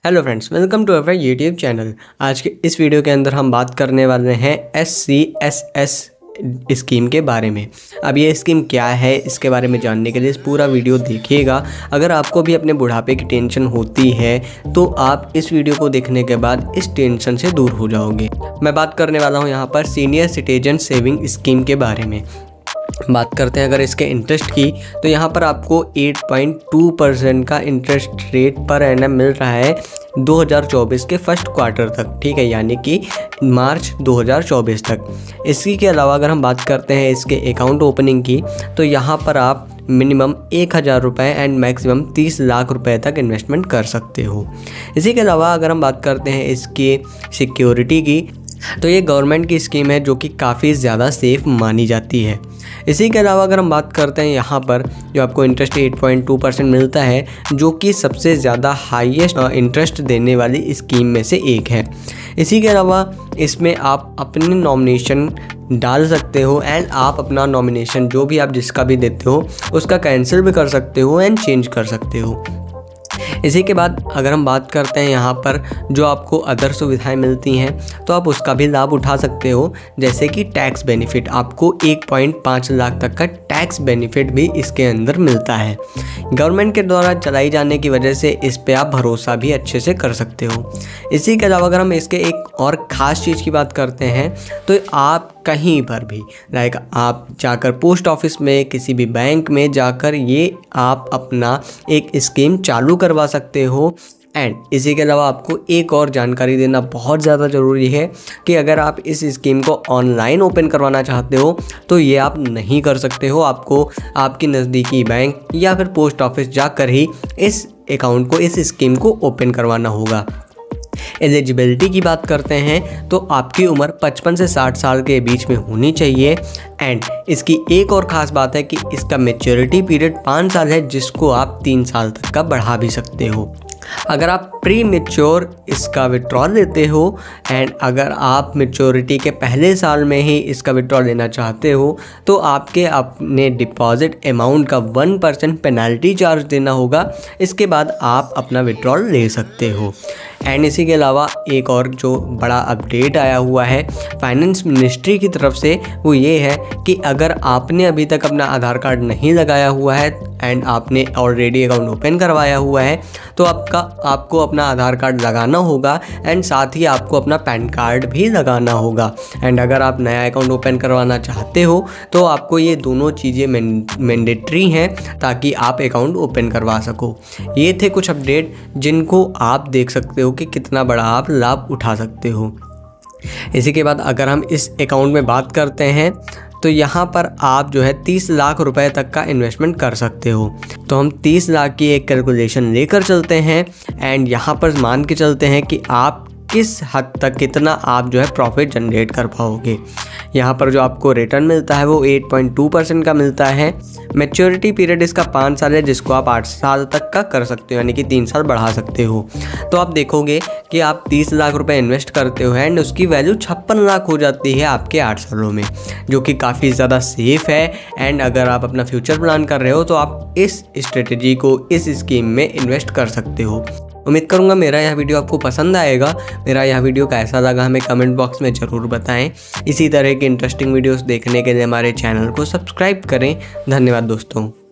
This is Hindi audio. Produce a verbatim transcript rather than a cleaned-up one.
Hello friends, welcome to our YouTube channel. आज के इस वीडियो के अंदर हम बात करने वाले हैं S C S S scheme के बारे में। अब ये स्कीम क्या है, इसके बारे में जानने के लिए इस पूरा वीडियो देखिएगा। अगर आपको भी अपने बुढ़ापे की टेंशन होती है तो आप इस वीडियो को देखने के बाद इस टेंशन से दूर हो जाओगे। मैं बात करने वाला हूँ यहाँ पर सीनियर सिटीजन सेविंग स्कीम के बारे में। बात करते हैं अगर इसके इंटरेस्ट की, तो यहाँ पर आपको आठ पॉइंट दो परसेंट का इंटरेस्ट रेट पर एनम मिल रहा है दो हज़ार चौबीस के फर्स्ट क्वार्टर तक, ठीक है, यानी कि मार्च दो हज़ार चौबीस तक। इसी के अलावा अगर हम बात करते हैं इसके अकाउंट ओपनिंग की, तो यहाँ पर आप मिनिमम एक हज़ार रुपये एंड मैक्सिमम तीस लाख रुपए तक इन्वेस्टमेंट कर सकते हो। इसी के अलावा अगर हम बात करते हैं इसकी सिक्योरिटी की, तो ये गवर्नमेंट की स्कीम है जो कि काफ़ी ज़्यादा सेफ़ मानी जाती है। इसी के अलावा अगर हम बात करते हैं यहाँ पर जो आपको इंटरेस्ट आठ पॉइंट दो परसेंट मिलता है, जो कि सबसे ज़्यादा हाईएस्ट इंटरेस्ट देने वाली स्कीम में से एक है। इसी के अलावा इसमें आप अपनी नॉमिनेशन डाल सकते हो एंड आप अपना नॉमिनेशन जो भी आप जिसका भी देते हो उसका कैंसिल भी कर सकते हो एंड चेंज कर सकते हो। इसी के बाद अगर हम बात करते हैं यहाँ पर जो आपको अदर सुविधाएं मिलती हैं, तो आप उसका भी लाभ उठा सकते हो, जैसे कि टैक्स बेनिफिट। आपको एक पॉइंट पाँच लाख तक का टैक्स बेनिफिट भी इसके अंदर मिलता है। गवर्नमेंट के द्वारा चलाई जाने की वजह से इस पे आप भरोसा भी अच्छे से कर सकते हो। इसी के अलावा अगर हम इसके एक और ख़ास चीज़ की बात करते हैं, तो आप कहीं पर भी लाइक आप जाकर पोस्ट ऑफिस में, किसी भी बैंक में जाकर ये आप अपना एक स्कीम चालू करवा सकते हो। एंड इसी के अलावा आपको एक और जानकारी देना बहुत ज़्यादा ज़रूरी है कि अगर आप इस स्कीम को ऑनलाइन ओपन करवाना चाहते हो तो ये आप नहीं कर सकते हो। आपको आपकी नज़दीकी बैंक या फिर पोस्ट ऑफिस जाकर ही इस अकाउंट को, इस स्कीम को ओपन करवाना होगा। एलिजिबिलिटी की बात करते हैं तो आपकी उम्र पचपन से साठ साल के बीच में होनी चाहिए। एंड इसकी एक और ख़ास बात है कि इसका मैच्योरिटी पीरियड पाँच साल है, जिसको आप तीन साल तक का बढ़ा भी सकते हो। अगर आप प्री मैच्योर इसका विड्रॉल लेते हो एंड अगर आप मैच्योरिटी के पहले साल में ही इसका विड्रॉल लेना चाहते हो, तो आपके अपने डिपॉजिट अमाउंट का वन परसेंट पेनल्टी चार्ज देना होगा। इसके बाद आप अपना विड्रॉल ले सकते हो। एंड इसी के अलावा एक और जो बड़ा अपडेट आया हुआ है फाइनेंस मिनिस्ट्री की तरफ से, वो ये है कि अगर आपने अभी तक अपना आधार कार्ड नहीं लगाया हुआ है एंड आपने ऑलरेडी अकाउंट ओपन करवाया हुआ है, तो आपका आपको अपना आधार कार्ड लगाना होगा एंड साथ ही आपको अपना पैन कार्ड भी लगाना होगा। एंड अगर आप नया अकाउंट ओपन करवाना चाहते हो तो आपको ये दोनों चीज़ें मैंडेटरी हैं ताकि आप अकाउंट ओपन करवा सको। ये थे कुछ अपडेट जिनको आप देख सकते हो कि कितना बड़ा आप लाभ उठा सकते हो। इसी के बाद अगर हम इस अकाउंट में बात करते हैं, तो यहाँ पर आप जो है तीस लाख रुपए तक का इन्वेस्टमेंट कर सकते हो। तो हम तीस लाख की एक कैलकुलेशन लेकर चलते हैं एंड यहाँ पर मान के चलते हैं कि आप किस हद तक कितना आप जो है प्रॉफिट जनरेट कर पाओगे। यहाँ पर जो आपको रिटर्न मिलता है वो आठ पॉइंट दो परसेंट का मिलता है। मैच्योरिटी पीरियड इसका पाँच साल है, जिसको आप आठ साल तक का कर सकते हो, यानी कि तीन साल बढ़ा सकते हो। तो आप देखोगे कि आप तीस लाख रुपए इन्वेस्ट करते हो एंड उसकी वैल्यू छप्पन लाख हो जाती है आपके आठ सालों में, जो कि काफ़ी ज़्यादा सेफ़ है। एंड अगर आप अपना फ्यूचर प्लान कर रहे हो तो आप इस स्ट्रेटजी को, इस स्कीम में इन्वेस्ट कर सकते हो। उम्मीद करूंगा मेरा यह वीडियो आपको पसंद आएगा। मेरा यह वीडियो कैसा लगा हमें कमेंट बॉक्स में ज़रूर बताएं। इसी तरह की इंटरेस्टिंग वीडियोस देखने के लिए हमारे चैनल को सब्सक्राइब करें। धन्यवाद दोस्तों।